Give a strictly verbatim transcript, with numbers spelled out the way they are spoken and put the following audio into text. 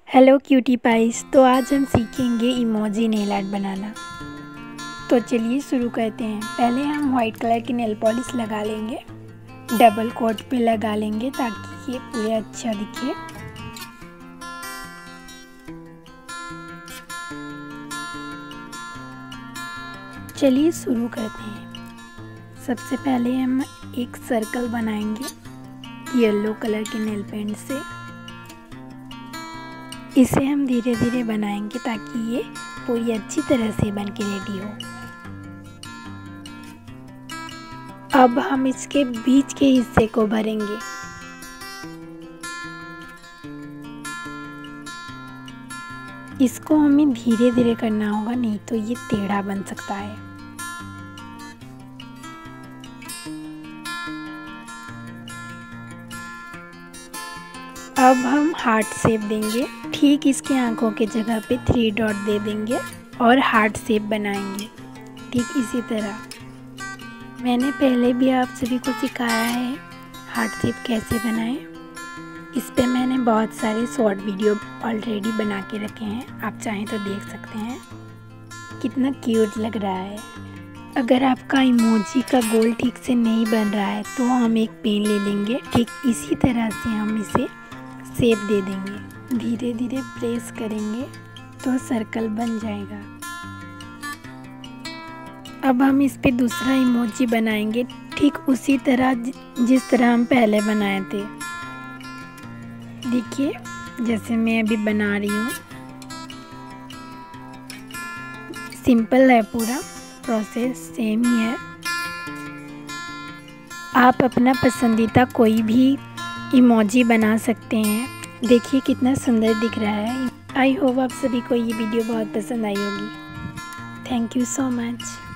Hello cutie price. तो आज हम सीखेंगे इमोजी नेल आर्ट बनाना। तो चलिए शुरू करते हैं। पहले हम वाइट कलर की नेल पॉलिश लगा लेंगे, डबल कोट पे लगा लेंगे ताकि ये पूरे अच्छा दिखे। चलिए शुरू करते हैं। सबसे पहले हम एक सर्कल बनाएंगे येलो कलर के नेल पेंट से। इसे हम धीरे धीरे बनाएंगे ताकि ये पूरी अच्छी तरह से बन के रेडी हो। अब हम इसके बीच के हिस्से को भरेंगे। इसको हमें धीरे धीरे करना होगा, नहीं तो ये टेढ़ा बन सकता है। अब हम हार्ट शेप देंगे। ठीक इसके आंखों के जगह पे थ्री डॉट दे देंगे और हार्ट शेप बनाएंगे। ठीक इसी तरह मैंने पहले भी आप सभी को सिखाया है हार्ट शेप कैसे बनाएं। इस पे मैंने बहुत सारे शॉर्ट वीडियो ऑलरेडी बना के रखे हैं, आप चाहें तो देख सकते हैं। कितना क्यूट लग रहा है। अगर आपका इमोजी का गोल ठीक से नहीं बन रहा है तो हम एक पेन ले लेंगे। ठीक इसी तरह से हम इसे शेप दे देंगे। धीरे धीरे प्रेस करेंगे तो सर्कल बन जाएगा। अब हम इस पे दूसरा इमोजी बनाएंगे, ठीक उसी तरह जिस तरह हम पहले बनाए थे। देखिए जैसे मैं अभी बना रही हूँ, सिंपल है, पूरा प्रोसेस सेम ही है। आप अपना पसंदीदा कोई भी इमोजी बना सकते हैं। देखिए कितना सुंदर दिख रहा है। आई होप आप सभी को ये वीडियो बहुत पसंद आई होगी। Thank you so much.